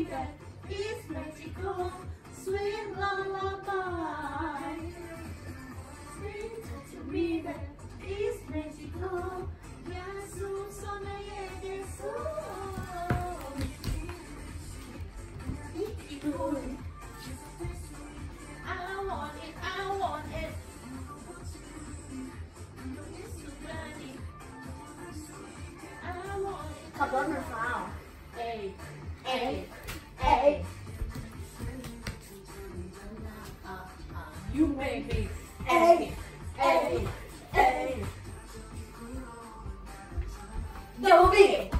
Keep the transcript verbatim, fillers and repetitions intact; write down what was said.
that it's magical, sweet lullaby. Sing to me that it's magical. 약속 너에게서 이 노래. I want it, I want it. I want it. ขับรถเหมือนฟ้า Hey, เอ๊ะ hey, เอ๊ะ you make me. เอ๊ะเอ๊ะเอ๊ะ Double B